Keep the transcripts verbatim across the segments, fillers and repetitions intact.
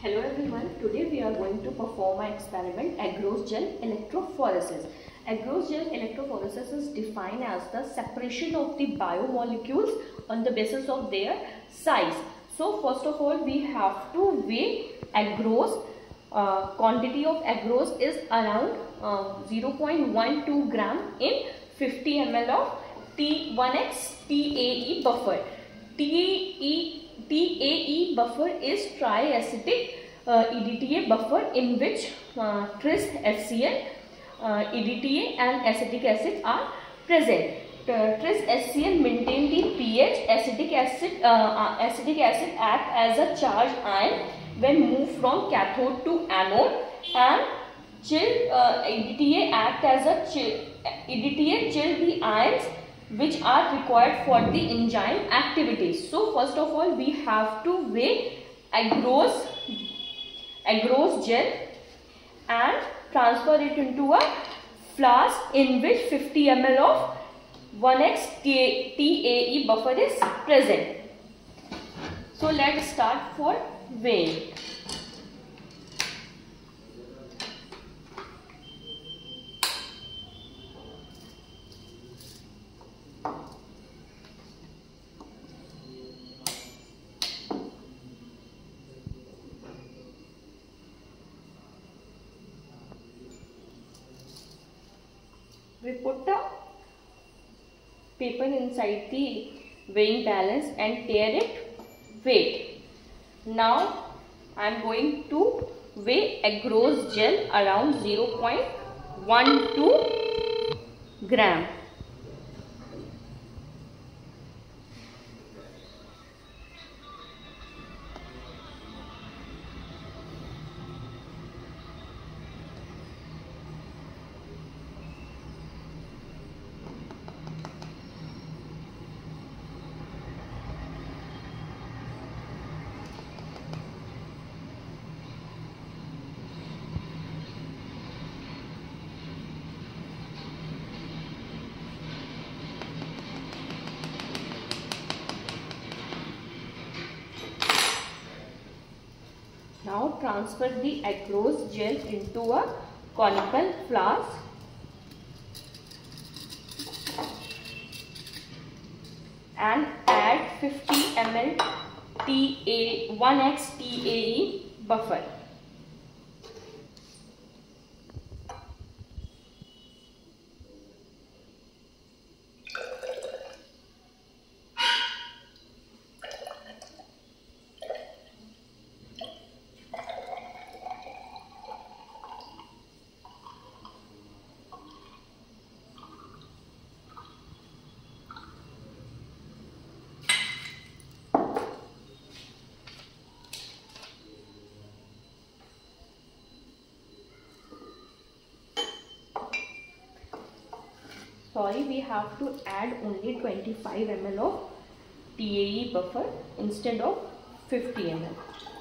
Hello everyone, today we are going to perform an experiment agarose gel electrophoresis. Agarose gel electrophoresis is defined as the separation of the biomolecules on the basis of their size. So first of all we have to weigh agarose. Uh, quantity of agarose is around uh, zero point one two gram in fifty milliliters of T one X T A E buffer. T A E buffer is triacetic uh, E D T A buffer in which uh, tris H C l, uh, E D T A and acetic acid are present. Uh, tris H C l maintain the pH. Acetic acid, uh, acetic acid act as a charged ion when moved from cathode to anode, and chill uh, E D T A act as a chill. E D T A chill the ions which are required for the enzyme activities. So first of all we have to weigh agarose, agarose gel and transfer it into a flask in which fifty milliliters of one X T A E buffer is present. So let's start for weighing. We put the paper inside the weighing balance and tear it weight. Now I am going to weigh agarose gel around zero point one two gram. Now transfer the agarose gel into a conical flask and add fifty milliliters T A one X T A E buffer. Sorry, we have to add only twenty-five milliliters of T A E buffer instead of fifty milliliters.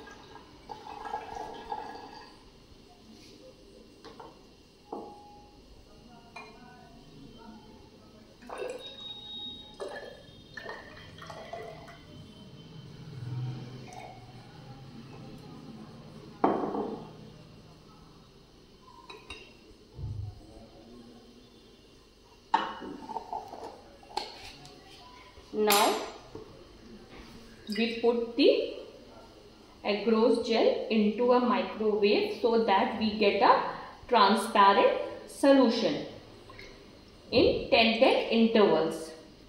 Now we put the agarose gel into a microwave so that we get a transparent solution in ten ten intervals.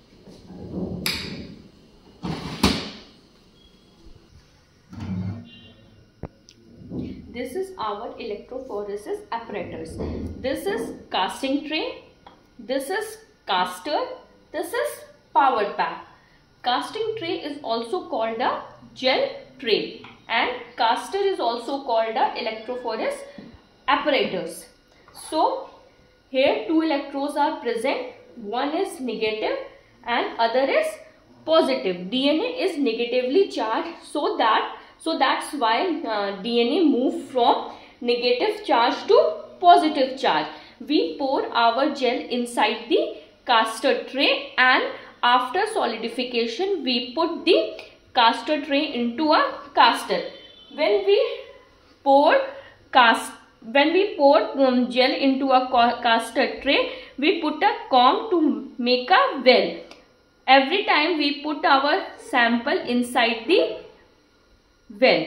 This is our electrophoresis apparatus. This is casting tray, this is caster, this is power pack. Casting tray is also called a gel tray and caster is also called a electrophoresis apparatus. So here two electrodes are present, one is negative and other is positive. D N A is negatively charged, so that so that's why uh, D N A move from negative charge to positive charge. We pour our gel inside the caster tray and after solidification we put the caster tray into a caster. When we pour cast when we pour um, gel into a caster tray, we put a comb to make a well. Every time we put our sample inside the well.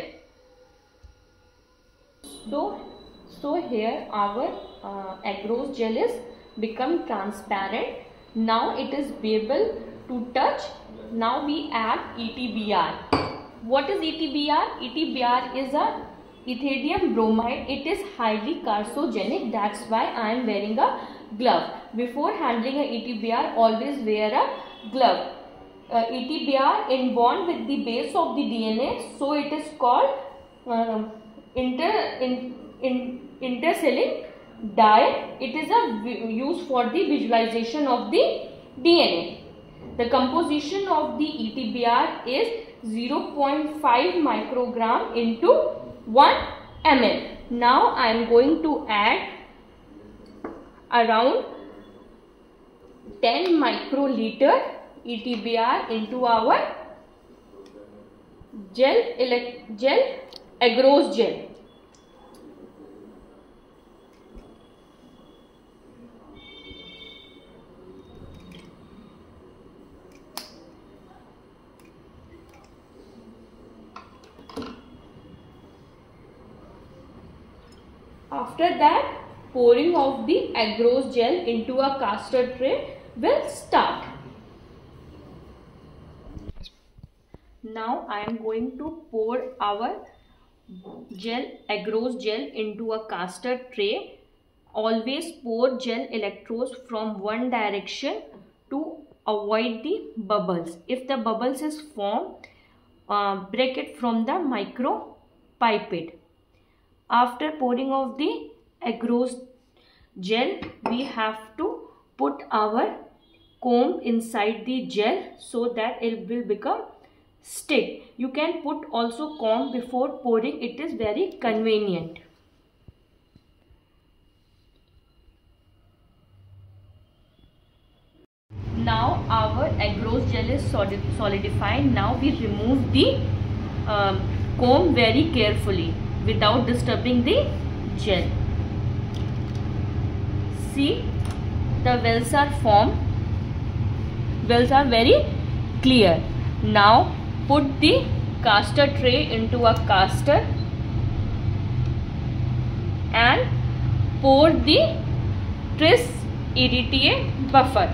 So, so here our uh, agarose gel is become transparent. Now it is able to touch. Now we add E T B R. What is E T B R? E T B R is a ethidium bromide. It is highly carcinogenic. That's why I am wearing a glove. Before handling a E T B R, always wear a glove. Uh, E T B R in bond with the base of the D N A, so it is called uh, inter in, in intercelling dye. It is a used for the visualization of the D N A. The composition of the E T B R is zero point five microgram into one milliliter. Now I am going to add around ten microliter E T B R into our gel elect gel agarose gel. After that, pouring of the agarose gel into a caster tray will start. Now I am going to pour our gel agarose gel into a caster tray. Always pour gel electrodes from one direction to avoid the bubbles. If the bubbles is formed, uh, break it from the micro pipette. After pouring of the agarose gel, we have to put our comb inside the gel so that it will become stick. You can put also comb before pouring. It is very convenient. Now our agarose gel is solidified. Now we remove the um, comb very carefully without disturbing the gel. See, the wells are formed. Wells are very clear. Now put the caster tray into a caster and pour the Tris Irritae buffer.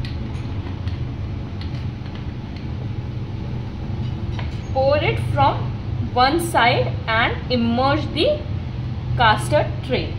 Pour it from one side and immerse the caster tray.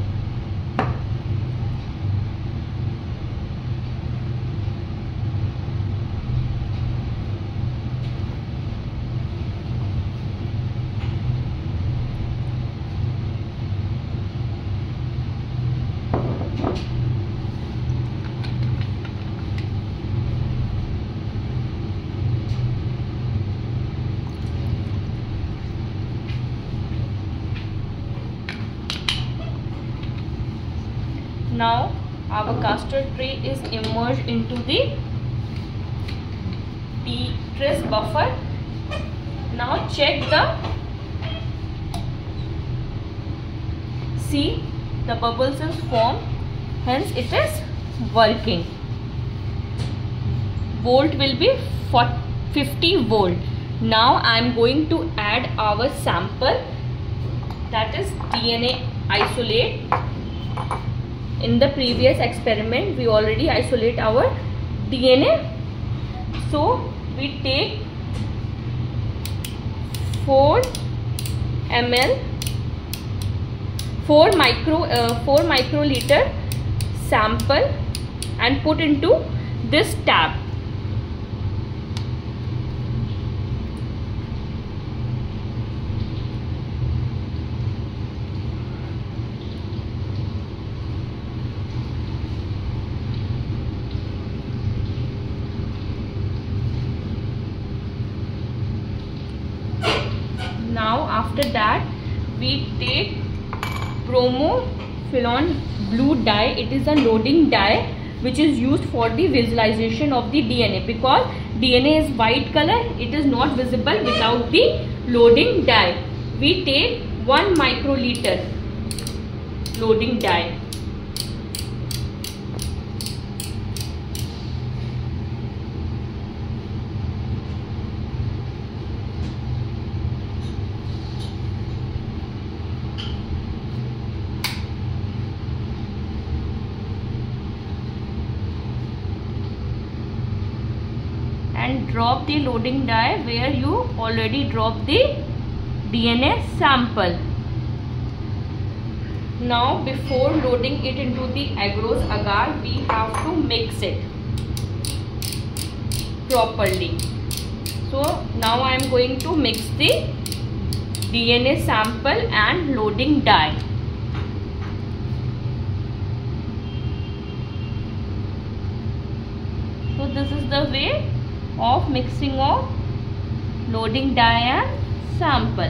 Now our caster tray is immersed into the Tris buffer. Now check the, see the bubbles is formed, hence it is working. Volt will be fifty volt. Now I am going to add our sample, that is D N A isolate. In the previous experiment, we already isolate our D N A. So we take four milliliters, four micro, uh, four microliter sample and put into this tab. Now after that we take bromophenol blue dye. It is a loading dye which is used for the visualization of the D N A, because D N A is white color, it is not visible without the loading dye. We take one microliter loading dye. And drop the loading dye where you already dropped the D N A sample. Now before loading it into the agarose agar, we have to mix it properly. So now I am going to mix the D N A sample and loading dye. So this is the way of mixing of loading dye and sample.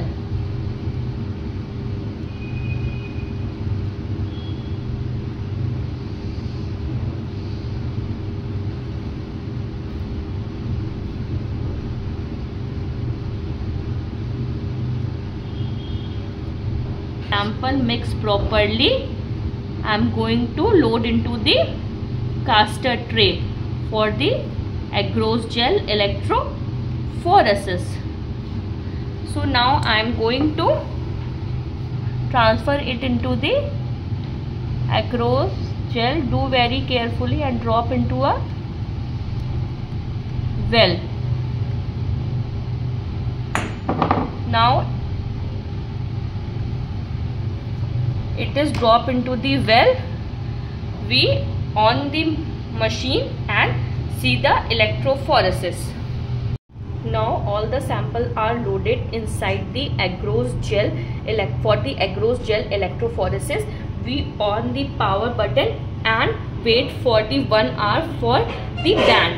Sample mixed properly, I am going to load into the caster tray for the agarose gel electrophoresis. So now I am going to transfer it into the agarose gel. Do very carefully and drop into a well. Now it is dropped into the well. We on the machine and see the electrophoresis. Now all the samples are loaded inside the agarose gel. For the agarose gel electrophoresis, we on the power button and wait for the one hour for the band.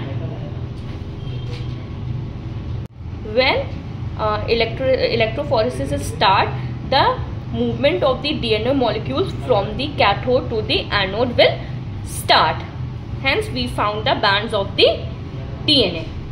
When uh, electro electrophoresis start, the movement of the D N A molecules from the cathode to the anode will start. Hence we found the bands of the D N A.